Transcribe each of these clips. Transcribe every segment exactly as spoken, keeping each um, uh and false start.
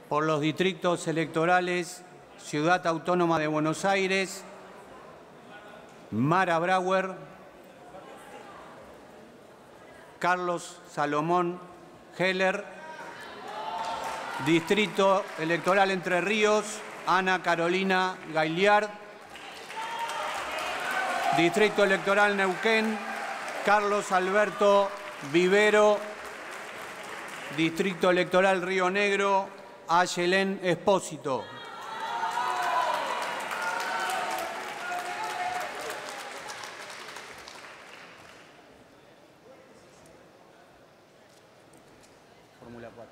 por los distritos electorales Ciudad Autónoma de Buenos Aires, Mara Brauer, Carlos Salomón Heller, Distrito Electoral Entre Ríos, Ana Carolina Gailiard, Distrito Electoral Neuquén, Carlos Alberto Vivero, Distrito Electoral Río Negro, Ayelén Espósito. Fórmula cuatro.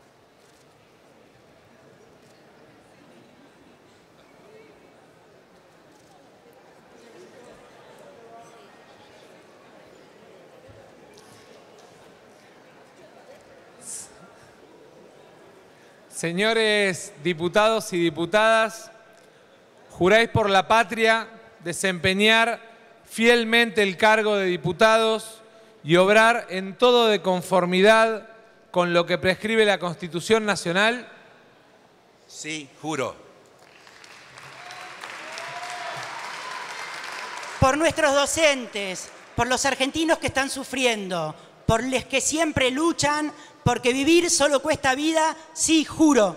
Señores diputados y diputadas, juráis por la patria desempeñar fielmente el cargo de diputados y obrar en todo de conformidad con lo que prescribe la Constitución Nacional. Sí, juro. Por nuestros docentes, por los argentinos que están sufriendo, por los que siempre luchan, porque vivir solo cuesta vida, sí, juro.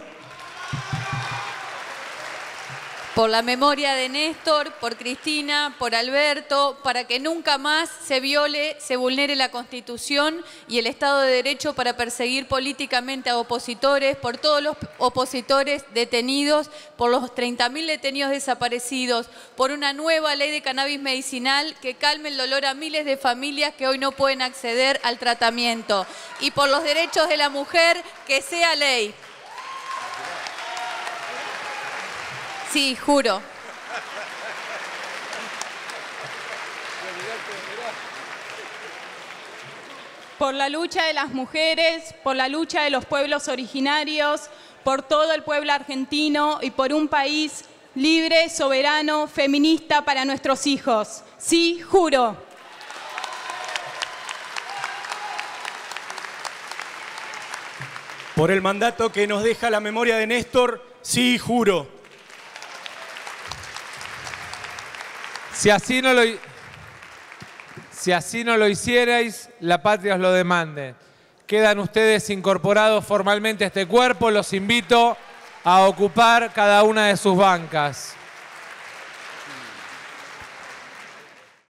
Por la memoria de Néstor, por Cristina, por Alberto, para que nunca más se viole, se vulnere la Constitución y el Estado de Derecho para perseguir políticamente a opositores, por todos los opositores detenidos, por los treinta mil detenidos desaparecidos, por una nueva ley de cannabis medicinal que calme el dolor a miles de familias que hoy no pueden acceder al tratamiento, y por los derechos de la mujer, que sea ley. Sí, juro. Por la lucha de las mujeres, por la lucha de los pueblos originarios, por todo el pueblo argentino y por un país libre, soberano, feminista para nuestros hijos. Sí, juro. Por el mandato que nos deja la memoria de Néstor, sí, juro. Si así no lo, si así no lo hicierais, la patria os lo demande. Quedan ustedes incorporados formalmente a este cuerpo. Los invito a ocupar cada una de sus bancas.